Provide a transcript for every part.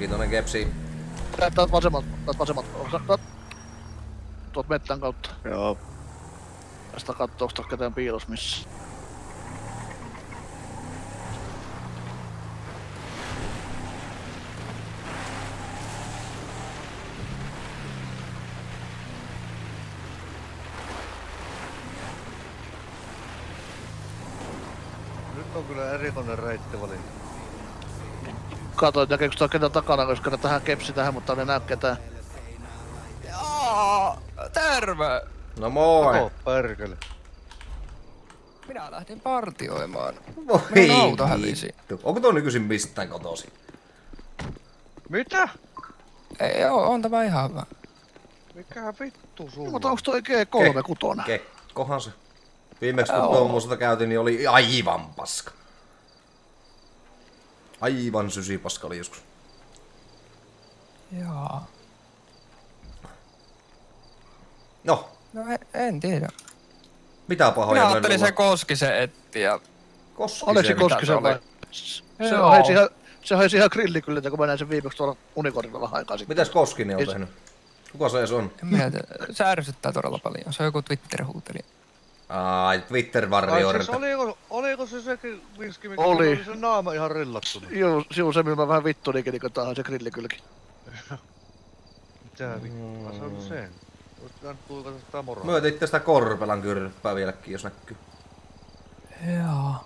Mielenkiintoinen kepsi. Täältä vasemmalta. Tuot mettän kautta. Joo. Tästä kattoo, onks ketään piilos missä. Nyt on kyllä erikoinen reitti valinta. Katoin näkeekö tuo ketään takana, koska tähän kepsi tähän, mutta ei näy ketään. Jaa, terve! No moi! Oho, perkele. Minä lähdin partioimaan. Voi Minun auto hävisi. vittu. Onko tuo nykyisin mistään kotosi? Mitä? Ei on tämä ihan hyvä. Mikä vittu sulla? Mutta onks toi G36? Kekkohan se. Viimeksi kun tuommoista käytiin, niin oli aivan paska. Aivan sysipaska oli joskus. Jaa. No, No en tiedä. mitä pahoja Minä noin ajattelin olla? se Koskisen etti ja... Oliko se Koskisen vai? Se haisi ihan grillikyliltä, kun mä näin sen viimeksi tuolla Unicornilla vähän aikaa sitten. Mitäs Koskinen on tehnyt? Kuka se edes on? En minä tiedä. Se ärsyttää todella paljon. Se on joku Twitter-huutelija. Ai, Ai Twitter-varriorta. siis oliko se sekin Vinski, mikä Oli. se naama ihan rillattunut? Joo, se millä mä vähän vittulikin, niin tää on se grillikylki. Mitä vittua, se on sen. Olis pitänyt tuikata sitä moraa. Myötin tästä Korpelan kyrppää vieläkin, jos näkyy. Jaa.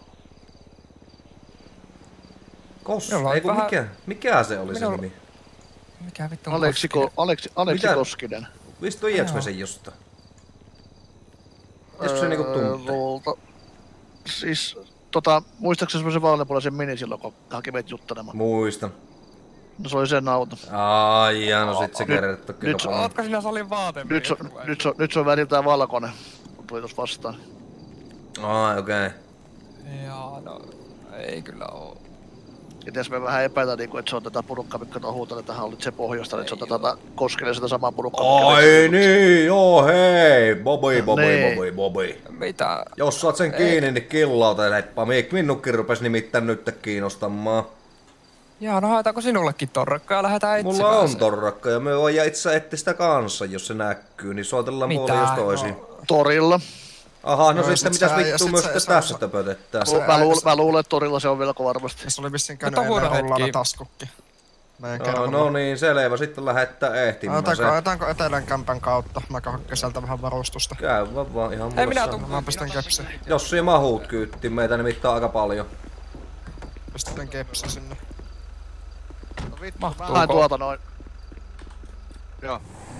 Minulla ei kun vähän- mikä se oli se Minulla- nimi? Mikä vittu on Aleksi Mitä? Koskinen. Vistu iäks me sen jostain? Joskus se niinku tuntee? Siis, muistaakseni semmosen vaaleanpuoleisen mini silloin, kun haki meitä juttelemaan? Muistan. No se oli sen auto. Ai ja no sit se Nyt- kerrottu nyt kyllä se- paljon. Ootko sinä salin vaatemiehet? Nyt se on väriltään valkoinen, kun tuli tossa vastaan. Ai okei. Jaa, no ei kyllä oo. Ja ties me vähän epäillä, niin että se on tätä porukkaa, mikä tuon huuteli tähän oli se pohjoista, että se on tätä Koskinen sitä samaa porukkaa. mikä Ai veisi- niin, joo hei! Bobi. Mitä? Jos saat sen kiinni, niin killauteleppa. Minunkin rupes nimittäin nyt kiinnostamaan. Jaa, no haetaanko sinullekin torrakka ja lähdetään etsimään Mulla on se? torrakka ja me voidaan itse etsiä sitä kanssa, jos se näkyy, niin soitellaan Mitä? puolin jos toisiin. Torilla. Aha, no Joo, sitten sit mitäs sä- ja vittu sit myös sä- sitten sä- tässä sä- töpötetään. Mä luulen, että torilla se on vielä varmasti. Se oli vissiin Mutta käynyt ennen huono rullana hetki. taskukki. Meidän kerralla. No niin, selvä. Sitten lähdetään ehtimään se. Otetaanko etelän kämpän kautta? Mä hakkeen sieltä vähän varustusta. Käy vaan ihan Ei minä mulle tuun. Mä pistän kepsin. Jos siihen mahuut kyytti, meitä nimittäin aika paljon. Pistän kepsin sinne. No vittu, Mahtuuko? vähän tuolta noin. Joo.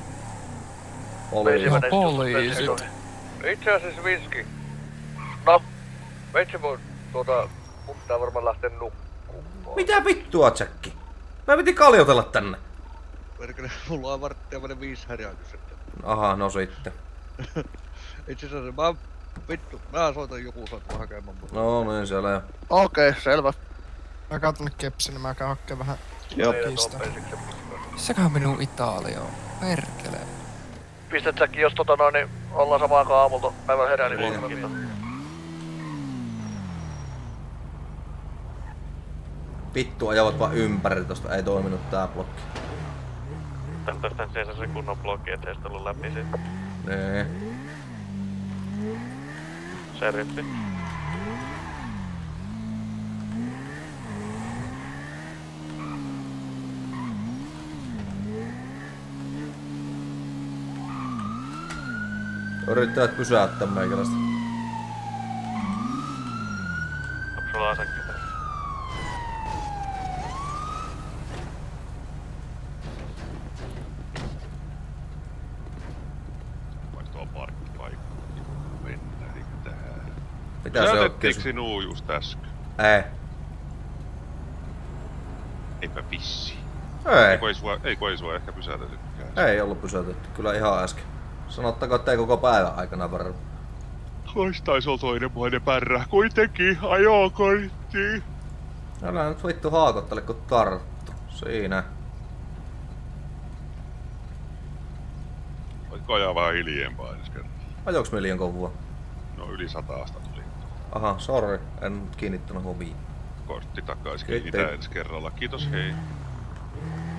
Oli. No poliisit. Itse asiassa Vinski. No, veitsi mun mun pitää varmaan lähteä nukkumaan. Mitä vittua, Jacki? Mä piti kaljotella tänne. Perkele, mulla on varttia menee 5 härjääkys. Aha, no sitten. Itse asiassa mä soitan joku soittamaan hakemaan mun. No niin, siellä. Okei, selvä. Mä käyn tonne kepsin, niin mä käyn hakkeen vähän Joo. kiistä. Sekä minun Italio. Perkele. Pistät säkin, jos niin ollaan samaan aikaan aamulta päivän herää, niin huomenna. Vittu ajavat vaan ympäri tosta, ei toiminut tää blokki. Tästä se kunnon blokki, ettei sitä ollut läpi siitä. Nee. Seriffi. Yrittävät pysäyttää meikäläistä. Onko sulla asekkeita? Vaikka tuo parkkipaikka. Mennään tähän. Mitä se on? Pysäytettiinkö sinua just äsken? Ei. Eipä vissi. Ei. Ei sua ehkä pysäytetytkään. Ei ollut pysäytetty, kyllä ihan äsken. Sanottakoon, että ei koko päivän aikana varmaan. Ois taisi olla toinenmoinen pärrä. Kuitenkin ajokortti. Älä nyt vittu haakottele kun tarttu. Siinä. Voitko ajaa vähän hiljempaa edes kerran? Ajoks me liian kovua? No yli 100 tuli. Aha, sorry. En kiinnittänyt huomioon. Kortti takaisin. Kiitos. Kiitos ensi kerralla. Kiitos, hei.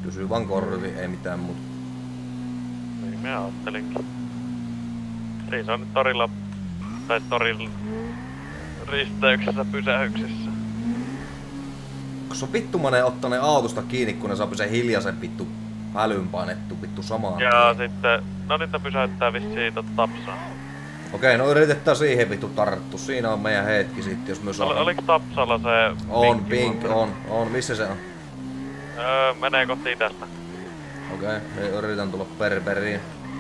Kysyy vaan korvi, ei mitään muuta. Niin mä ajattelinkin. Ei se on nyt torilla, tai torin risteyksessä pysähyksissä. Kun se on vittumainen ottaneen autosta kiinni, kun ne saa sen hiljaisen vittu hälyn painettu vittu samaan. Ja sitten, no nyt pysäyttää vissiin Tapsaa. Okei, no yritetään siihen vittu tarttu. Siinä on meidän hetki sitten, jos me saadaan. Oliko Tapsalla se on, pink, on. Missä se on? Menee kohti itästä. Okei, yritän tulla perperiin.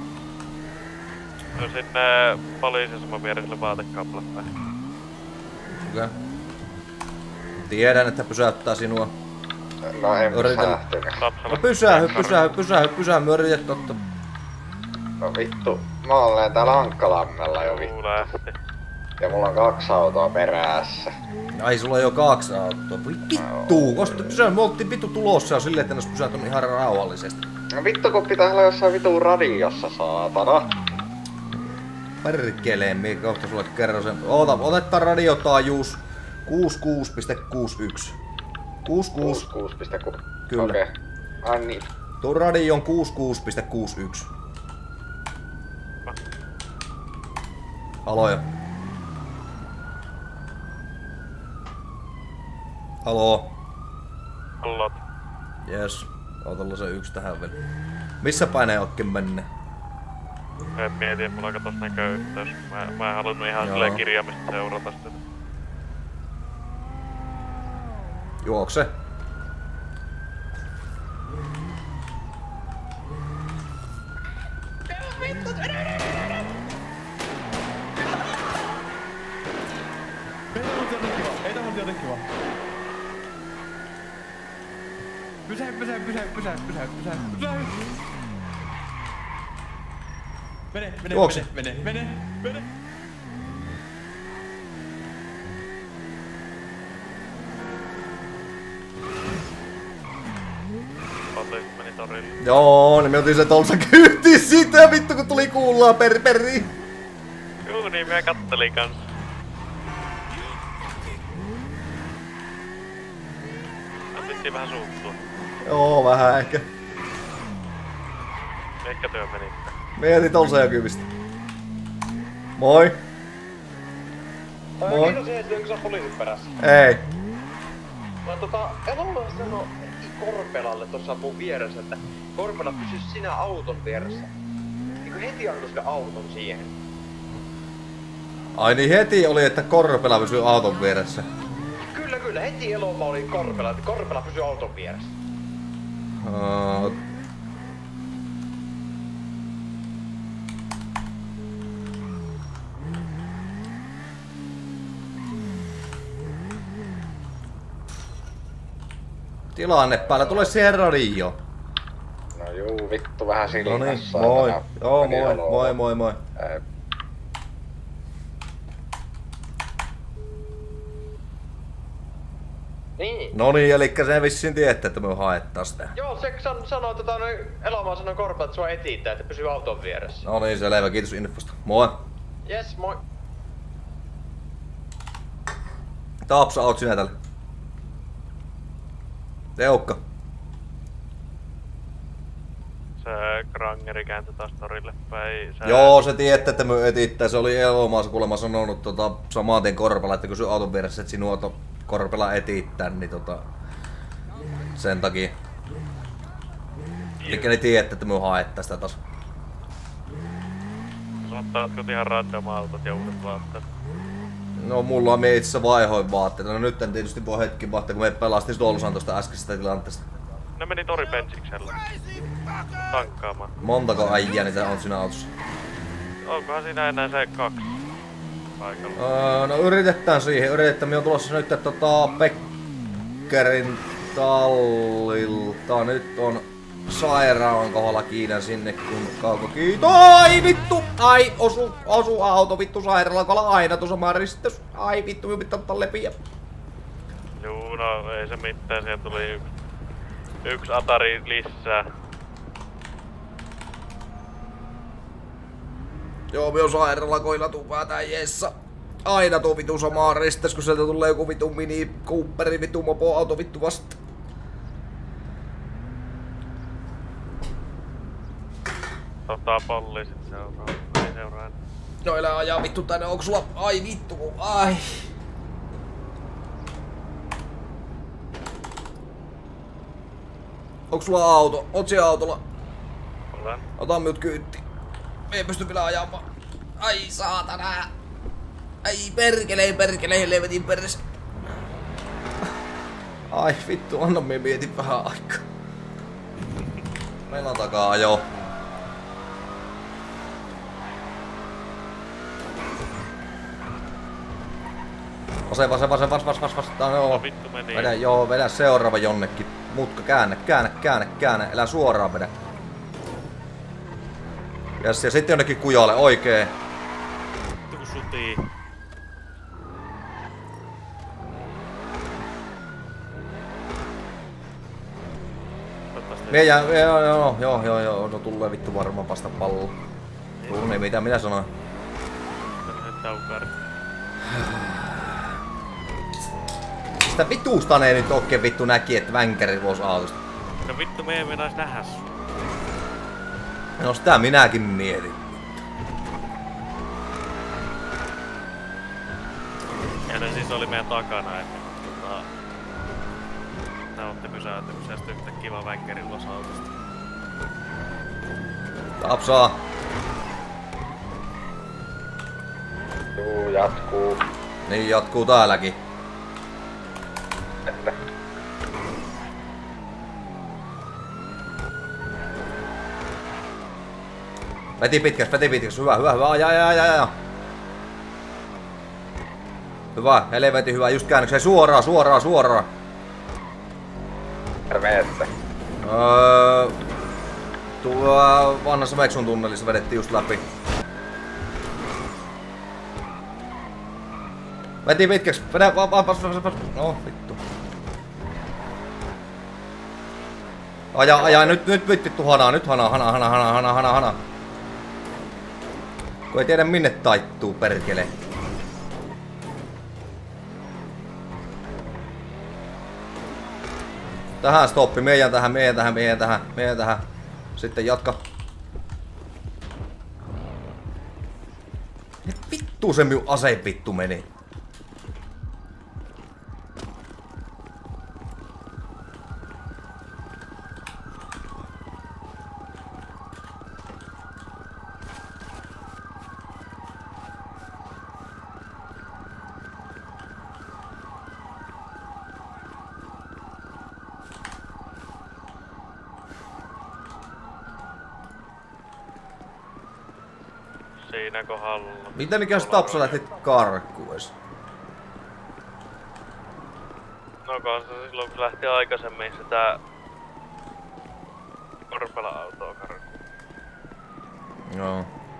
No sinne poliisiaseman vieriselle vaatekaaplalle päin. Okei. Tiedän, että pysäyttää sinua. No en Yritän. Tapsalla. No pysähy, me yritetään ottaa. No vittu, mä olen täällä Ankkalammella jo vittu. Lähti. Ja mulla on 2 autoa perässä. Ai, sulla on jo 2 autoa. Voi vittu! Kosta pysähy, me oltiin vittu tulossa jo silleen, että ne ois pysäytynyt ihan rauhallisesti. No vittu, kun pitää olla jossain vitun radiossa, saatana. Perkeleen, mie kohta sulle kerron sen. Otetaan radiotaajuus 66.61. 66. 66,6. Kyllä. Okei. Ai niin. Tuo radio on 66.61. Aloja. Haloo. Hallot. Jes. Otella se 1 tähän vielä. Missä päin ookin menne? En mieti, mulla katos näköyhteys. Mä en halunnut ihan silleen kirjaimista seurata sitä. Juokse. Ei tää on jotenkin kiva. Pysähy. Juokse. Mene. Poliisit meni torille. Joo, niin me otin se tolsa kyytiin sitä vittu kun tuli kuullaa perperi. Juu, niin mä kattelin kans. Annettiin vähän suuttua. Joo, vähän ehkä. Ehkä työ meni. Me jätin tolsa jo kyvistä. Moi. Moi. Kiitos, että sä poliisit perässä. Ei. Mä Elomaa sanoi Korpelalle tossa mun vieressä, että Korpela pysy sinä auton vieressä. Niinku heti antoi sen auton siihen. Ai niin heti oli, että Korpela pysyy auton vieressä. Kyllä, heti Elomaa oli Korpela, että Korpela pysyy auton vieressä. Tilanne päällä, tule siihen radio. No juu, vittu vähän No niin, silmässä. moi. Joo, moi. Niin. No niin, elikkä se vissiin tiedätte, että me haettaa sitä. Joo, se sanoi, että Elomaa sanoi Korpela, että sua etiittää, että pysyy auton vieressä. No niin, selvä, kiitos infosta. Moi. Jes, moi. Taapsa, oot sinä tällä? Teukka. Se Krangeri kääntyi taas torille päin. Joo, se tiedätte, että me etittää. Se oli Elomaassa kuulemma sanonut samaan tien Korpela, että kysy auton vieressä, että sinua Korpela etittää, niin sen takia. Elikkä ne tiedätte, että me haettaa sitä taas. Sanottaatko ihan random autot ja uudet vaatteet? No mulla on itse asiassa vaihoin vaatteita. No nyt en tietysti voi hetki vaatteita, kun me pelastin Dolsan tosta äskeisestä tilanteesta. Ne meni toripensiksellä. Tankkaamaan. Montako äijää niitä on siinä autossa? Onkohan siinä enää se 2 paikalla? No yritetään siihen. Yritetään. Me on tulossa nyt Pekkerin tallilta. Nyt on sairaalan kohdalla, kiitän sinne kun kauko kiitos. Ai vittu! Ai osu auto vittu sairaalan kohdalla aina tuossa maristys. Ai vittu, me pitää ottaa lepiä. Juu, no ei se mitään, siellä tuli yksi Atari lisää. Joo, me on sairaalan kohdalla tuu päätään jessa. Aina tuo vitu samaa ristes, kun sieltä tulee joku vitu Mini Cooperi, vitu mopo auto vittu vasta. Poliisit seuraa. Ei seuraa. No elää ajaa vittu tänne, onko sulla... Ai vittu, ai. Onko sulla auto? Oot siellä autolla? Olen. Ota minut kyytti. Me ei pysty vielä ajamaan. Ai saatana. Ai perkele, helvetin perässä. Ai vittu, anna me mietin vähän aikaa. Meillä on takaa ajo. Vas. No vittu meni. Vedä seuraava jonnekin. Mutka, käännä. Elää suoraan vedä. Ja sitten jonnekin kujalle, oikee. Vittu kun sutii. Joo, no tulee vittu varmaan vasta pallo. Tunne mitä sanoin? Sitä vituusta ne nyt oikein vittu näki, että vänkäri vuosi autosta. No vittu me ei mennäis nähdä sun. No sitä minäkin mietin. Ja ne siis oli meidän takana ennen kuin ne otti pysäytymisen ja sitten yhtä kiva vänkäri ulos autosta. Tapsaa. Juu, jatkuu. Niin jatkuu täälläkin. Veti pitkäs. Hyvä. Ajaa. Hyvä, helvetin hyvä. Just käännökseen suoraan. Terveessä. Tuo vanhassa Veksun tunnelissa vedettiin just läpi. Veti pitkäks. Vedä vas. No vittu. Ajaa nyt vittu hanaa. Nyt hana. Kun ei tiedä minne taittuu perkele. Tähän stoppi, meidän tähän. Sitten jatka. Vittu se minun ase vittu meni. Siinä kohdalla. Mitä mikä jos Tapsa lähti karkues? No kanssa silloin kun lähti aikaisemmin sitä Korpela-autoa karkuun. Joo.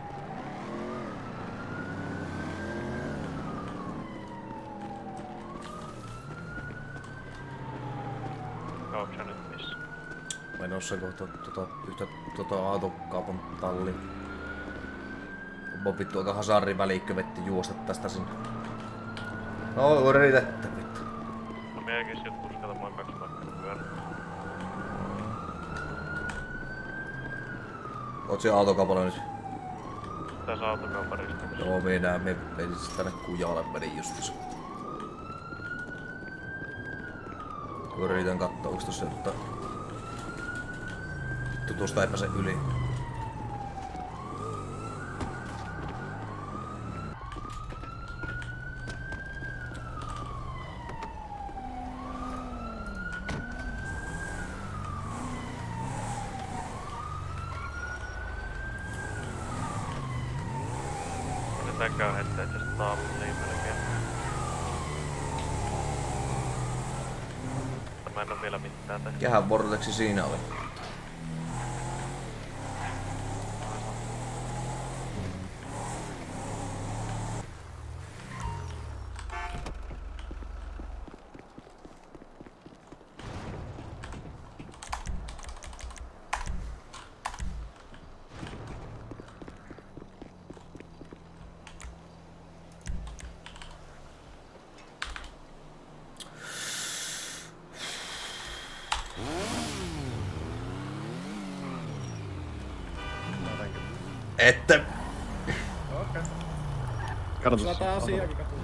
Onko sä nyt missä? Menossa kohta autokaupan talliin. Kun vittu aika hasarin välikkö vetti juosta tästä sinne. No yritettä vittu. No minäkin sit uskatamaan 2 matkaa pyörä. Oot siellä autokaupalla nyt? Tässä autokauparista. Joo, me vedin siis tänne kujalle vedin justis. Yritän kattoo, onks tossa jotain. Tuosta ei pääse yli. Tämäkään hetteen tästä talliin melkein. Mä en oo vielä mitään tehnyt. Kähän vorteksi siinä oli. Että... Okei. Katsotaan. Sataa asiaakin katsotaan.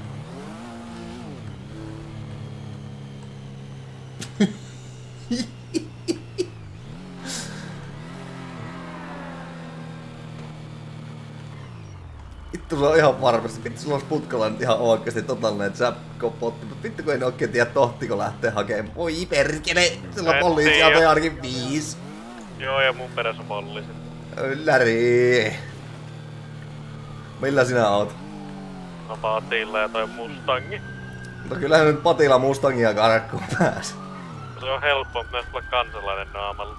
Vittu se on ihan varmasti. Vittu sulla olisi putkalla nyt ihan oikeesti totaalinen säpkopotti. Mut vittu kun en oikein tiedä tohtiko lähtee hakemaan. Voi perkele! Sillä on poliisiautoja ainakin 5. Joo, ja mun perässä on poliisit. Ylläri. Millä sinä oot? No Patilla ja toi Mustangi. Mutta kyllähän nyt Patilla Mustangia karkkuun pääsi. Se on helppo myös olla kansalainen naamalla.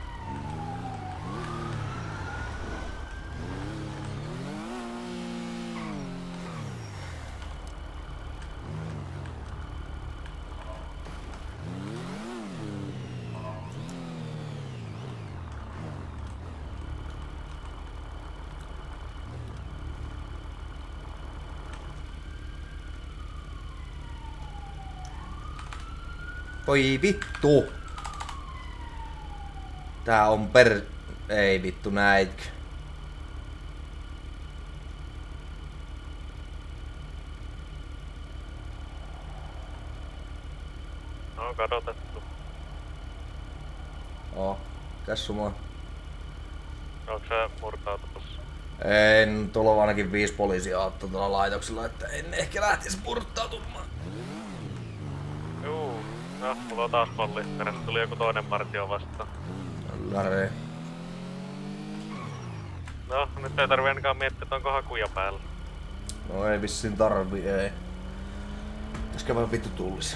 Voi vittu! Tää on Ei vittu näitkö? No kadotettu. Käs mua. Onks sä murtautumassa? En, tuolla on ainakin 5 poliisiautoa tuolla laitoksella, että en ehkä lähtis murtautumaan. Juu. No, mulla on taas palli. Perässä tuli joku toinen partio vastaan. Läre. No, nyt ei tarvi ainakaan miettiä, että onko hakuja päällä. No ei vissiin tarvi, ei. Pitäis vaan vittu tullis.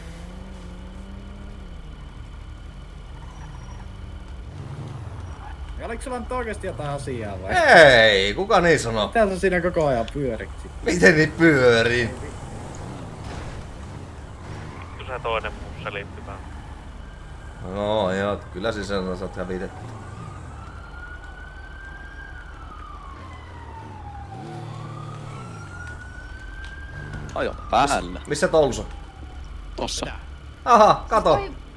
Ja oliko sulla nyt oikeesti jotain asiaa vai? Ei, kuka niin sanoo? Mitä sä siinä koko ajan pyöriksi? Miten niin pyörin? Vittu se toinen mussa liittymään. No joo, kyllä sisällä saat hävitetty. Ajo päällä. Missä Tolso? Tossa. Aha, kato!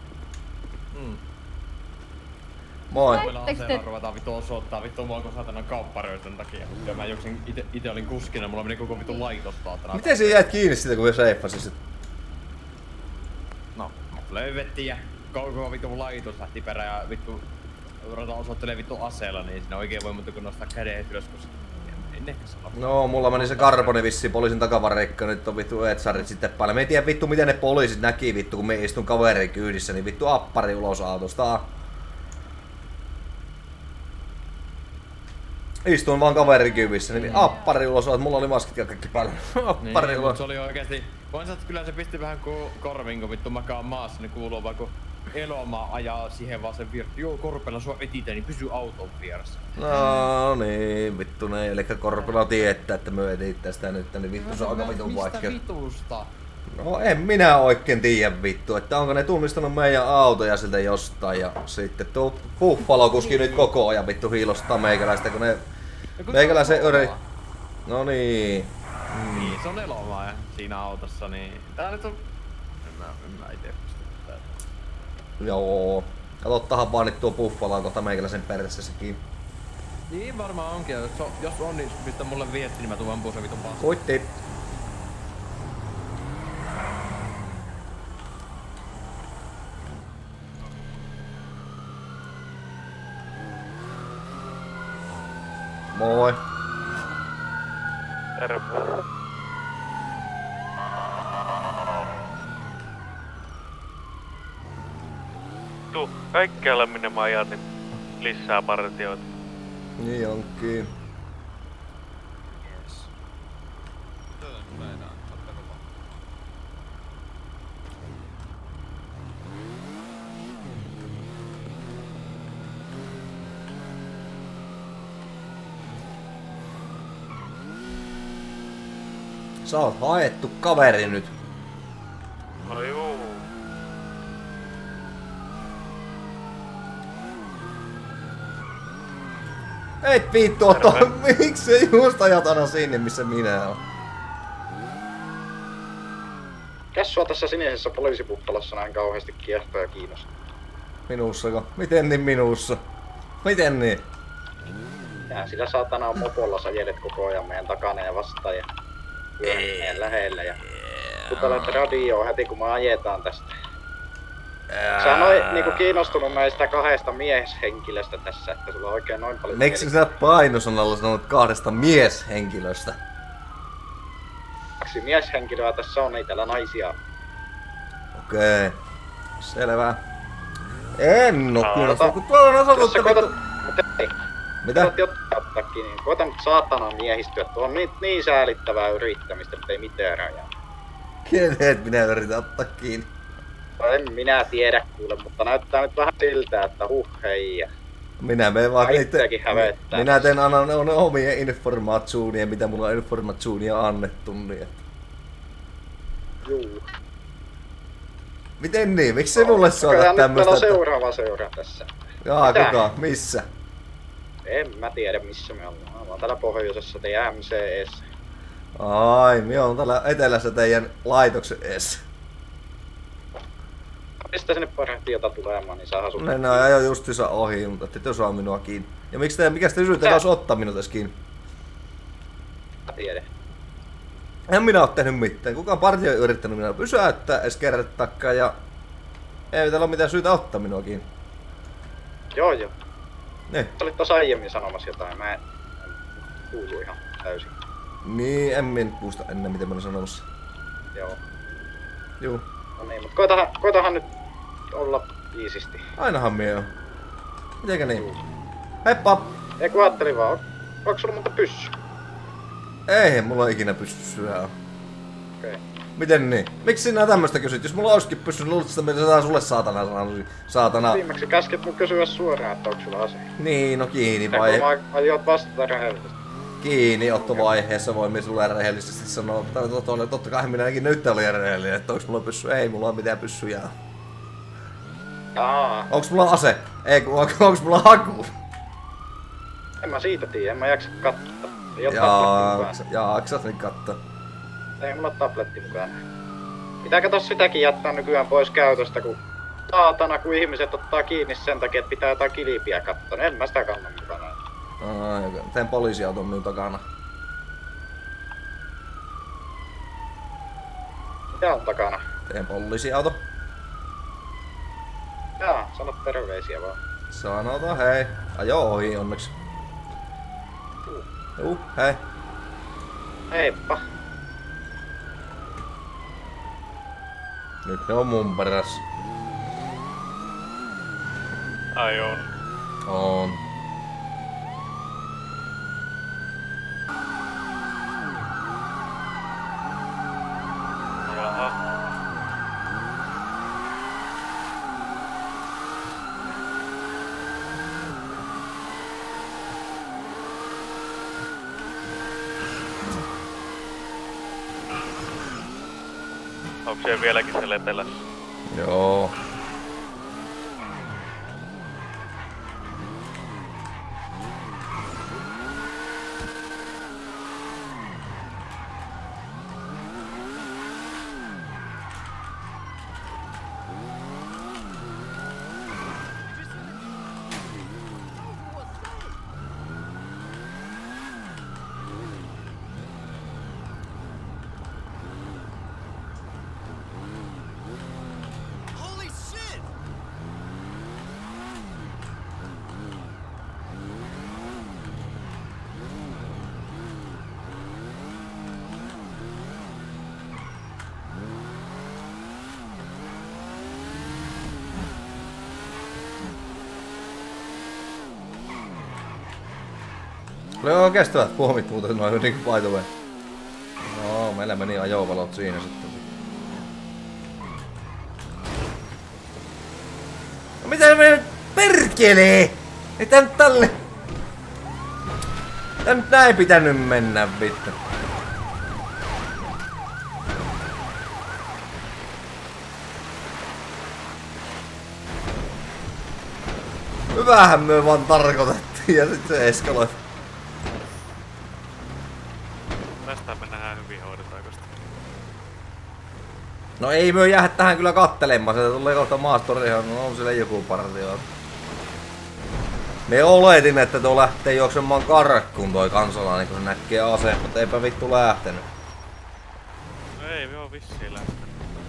Moi. Ruvetaan vittu osoittaa vittu mua kun saatana kaupparöystön takia. Ja mä juoksin ite olin kuskina, mulla meni koko vittu laitos saatana. Miten sä jäät kiinni sitä kun seiffasit? No, löydettiin ja koko vittu laitos lähti perään ja vittu ruvetaan osoittelee vittu aseella, niin siinä oikein voi muuta kuin nostaa käden ylös, koska en ehkä sano. No, mulla meni se karboni vissiin poliisin takavareikka, nyt on vittu etsarit sitten päälle. Me ei tiedä vittu miten ne poliisit näki vittu kun me istun kaverin kyydissä, niin vittu appari ulos autosta. Istuin vaan kaverin kyydissä, niin appari ulos autosta, mulla oli maskit ja kaikki päällä. Appari niin, ulos. se oli oikeesti, kyllä se pisti vähän kuin korvin kun vittu makaa maassa, niin kuuluu vaan kun Elomaa ajaa siihen vaan sen virti. Joo, Korpela sua etitä, niin pysy auton vieressä. No niin, vittu ne, elikkä Korpela tietää, että me etitään sitä nyt, niin vittu se on aika vitun vaikea. Mistä vitusta? No en minä oikein tiedä vittu, että onko ne tunnistanut meidän autoja siltä jostain ja sitten tuo Buffalo-kuski nyt koko ajan vittu hiilostaa meikäläistä, kun ne meikäläisen yri... No niin. Niin, se on Elomaa siinä autossa, niin tää nyt on... En mä ite pysty tätä. Joo. Katottahan vaan nyt tuo Buffalo kohta meikäläisen perssessäkin. Niin varmaan onkin, jos on niin pistä mulle viesti, niin mä tuun ampuu sen vitun paskaan. Kuitti. Moi. Terve. Tuu, kaikkialle minne mä ajan, niin lisää partioita. Niin onkin. Sä oot haettu kaveri nyt. No juu. Et vittu ottaa, miksi just ajat aina sinne missä minä oon? Kes sua tässä sinisessä poliisiputtalossa näin kauheasti kiehtoo ja kiinnostaa? Minussako? Miten niin minussa? Miten niin? Tää sillä saatana on mopolla sajelet koko ajan meidän takana ja vastaan ja meidän lähellä ja kutelet radioon heti kun me ajetaan tästä. Sä noin niinku kiinnostunut näistä 2 mieshenkilöstä tässä, että sulla on oikein noin paljon... Miksi sä painosanalla sanonut 2 mieshenkilöstä? 2 mieshenkilöä tässä on, ei täällä naisia. Okei. Selvä. En oo kiinnostunut, kun tuolla on osoitettu... Mitä? Koetat jotakin, niin koeta nyt saatana miehistyä. Tuo on niin säälittävää yrittämistä, ettei mitään rajaa. Kenet minä yritän ottaa kiinni? No en minä tiedä kuule, mutta näyttää nyt vähän siltä, että heijä. Minä menen vaan itseäkin hävettää. Minä teen aina omia informaationia, mitä mulla on informaationia annettu. Niin. Juu. Miten niin? Miksi se mulle soita tämmöstä? Nyt meillä on seuraava seura tässä. Jaa, kuka? Missä? En mä tiedä missä me ollaan. Me ollaan täällä pohjoisessa teidän MCE:ssä. Ai, me on täällä etelässä teidän laitoksen eessä. Mistä sinne partiota tulemaan, niin saa asua. Ne ajo justiinsa ohi, mutta ette osaa minua kiinni. Ja mikä te syytä taas ottaa minut edes kiinni? Mä tiedän. En minä oo tehnyt mitään. Kukaan partio ei yrittänyt minua pysäyttää edes kertakaan ja... Ei täällä oo mitään syytä ottaa minua kiinni. Joo. Niin. Sä olit tossa aiemmin sanomassa jotain, mä en kuulu ihan täysin. Niin, en minä muista ennen mitä mä olin sanomassa. Joo. Juu. No niin, mut koitahan nyt olla iisisti. Ainahan mie on. Mitenkä niin? Heippa! Ei kun ajattelin vaan, onko sulla muuta pyssy? Ei, mulla on ikinä pyssyä. Okei. Miten niin? Miksi sinä tämmöstä kysyt? Jos mulla olisikin pyssy, niin luulisit, että se saa sulle saatana. Viimeksi käskit mun kysyä suoraan, että onko sulla ase. Niin, no kiinni vai. Ja kun mä aiot vastata rehellisesti. Kiinniottovaiheessa voimme sulle rehellisesti sanoa, että totta kai minäkin nyt oli rehellinen, että onks mulla pyssy? Ei, mulla on mitään pyssyjä. Onks mulla ase? Ei, onks mulla haku? En mä siitä tiedä, en mä jaksa katsoa. Jaksat niin katsoa. Ei mulla tabletti mukana. Pitää kato sitäkin jättää nykyään pois käytöstä, kun saatana kun ihmiset ottaa kiinni sen takia, että pitää jotain kilpiä katsoa. En mä sitä kannan mukana. Teen poliisiauton minun takana. Mitä on takana? Teen poliisiauto. Jaa, sano terveisiä vaan. Sanotaan hei. Ajo ohi onneksi. Hei. Heippa. Nyt ne on mun perässä. Ai on. On. Jaha. Onko siellä vieläkin siellä etelässä? Joo. Joo, kestävät puomit muuten noin niinku by the way. No, meillä meni ajovalot siinä sitten. No mitä me nyt perkelee? Ei tän tälle... Tän nyt näin pitänyt mennä vittu. Hyvähän me vaan tarkoitettiin ja sit se eskaloi. Tästä me nähdään hyvin hoidetaanko sitä. No ei myö jäädä tähän kyllä kattelemaan, se tulee kohta maastorihan, no on sille joku partio. Me oletin, että tuo lähtee juoksemaan karkkuun toi kansalainen, kun se näkee aseen, mutta eipä vittu lähtenyt. No ei me oo vissiin lähtenyt.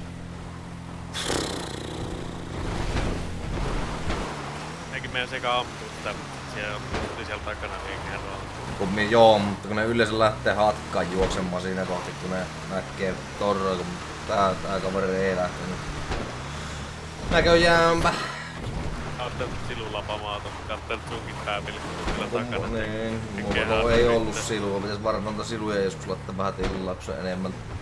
Mekin meidän sekä ampuu sitä, siellä tuli siellä takana niin kerralla. Joo, mutta kun ne yleensä lähtee hatkaan juoksemaan siinä kohti, kun ne näkee torroa, kun tää kaveri ei lähtenyt. Näköjäänpä. Kattelut silulla pamaata, kattelut sunkin pääpilkkuilla takana. Niin, mulla ei ollut silua, pitäis varmaan siluja joskus laittaa vähän tilauksen enemmän.